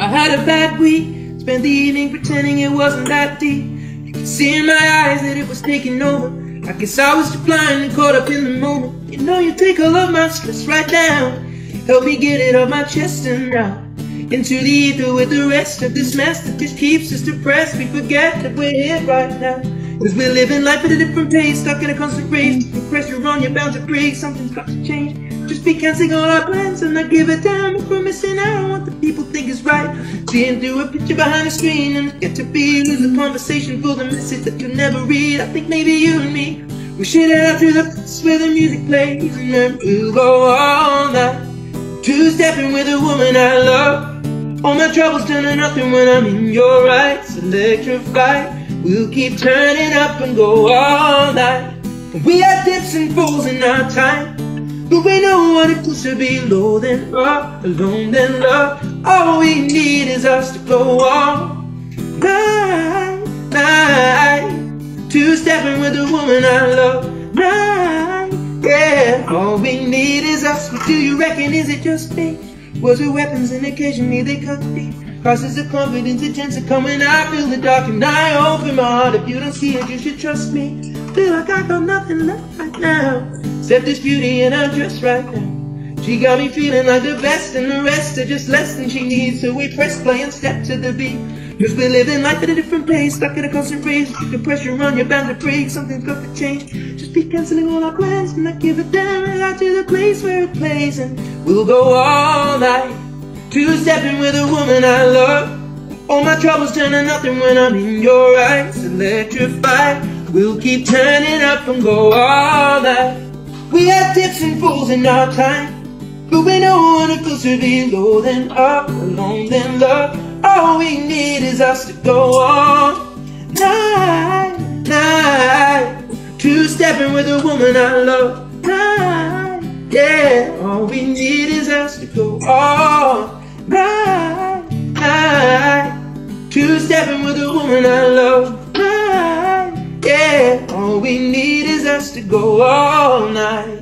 I had a bad week, spent the evening pretending it wasn't that deep. You could see in my eyes that it was taking over. I guess I was too blind and caught up in the moment. You know you take all of my stress right down, help me get it off my chest and out into the ether with the rest of this mess that just keeps us depressed. We forget that we're here right now, cause we're living life at a different pace, stuck in a constant race. The pressure on you, bound to break, something's got to change. Just be cancelling all our plans and not give a damn if we're missing out on what the people think is right. Seeing through a picture behind the screen and get to be lose a conversation for the message that you'll never read. I think maybe you and me, we should head out to the place where the music plays, and then we'll go all night, two-stepping with a woman I love. All my troubles turn to nothing when I'm in your eyes, electrified. We'll keep turning up and go all night. We had dips and falls in our time, but we know what it feels to be low then up, alone then love. All we need is us to go all night, night, two-stepping with the woman I love. Night, yeah, all we need is us. What do you reckon, is it just me? Words are weapons and occasionally they cut deep. Crosses of confidence, intense come when I feel the dark and I open my heart. If you don't see it, you should trust me. Feel like I got nothing left right now, except this beauty in her dress right now. She got me feeling like the best, and the rest are just less than she needs. So we press play and step to the beat, cause we're living life at a different pace, stuck in a constant race. Keep the pressure on, you're bound to break, something's got to change. Just be cancelling all our plans and not give a damn. Right out to the place where it plays, and we'll go all night, two-stepping with a woman I love. All my troubles turn to nothing when I'm in your eyes, electrified. We'll keep turning up and go all night. We had dips and falls in our time, but we know what it feels to be low then up, alone then love. All we need is us to go all night, night, two-stepping with a woman I love. Night, yeah, all we need is us to go all night, night, two-stepping with a woman I love. Night, yeah, all we need is us to go all night.